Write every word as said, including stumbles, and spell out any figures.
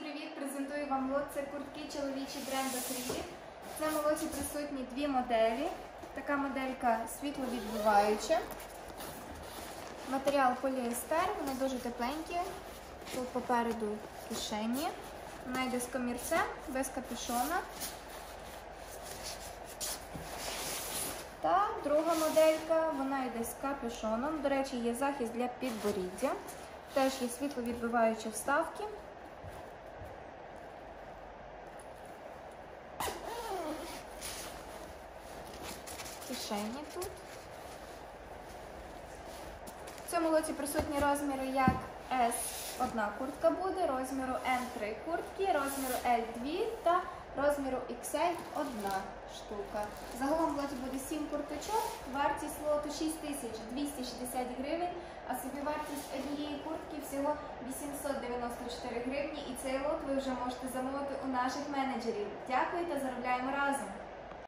привіт! Презентую вам лот. Це куртки чоловічі бренду Крілі. В цьому лоті присутні дві моделі. Така моделька світловідбиваюча. Матеріал поліестер, вони дуже тепленькі. Тут попереду кишені. Вона йде з комірцем, без капюшона. Та друга моделька, вона йде з капюшоном. До речі, є захист для підборіддя. Теж є світловідбиваючі вставки. Кишені тут. В цьому лоті присутні розміри як ес одна куртка буде, розміру ем три куртки, розміру ель два та розміру ікс ель одна штука. Загалом в лоті буде сім курточок, вартість лоту шість тисяч двісті шістдесят гривень, а собівартість однієї куртки всього вісімсот дев'яносто чотири гривні. І цей лот ви вже можете замовити у наших менеджерів. Дякую та заробляємо разом!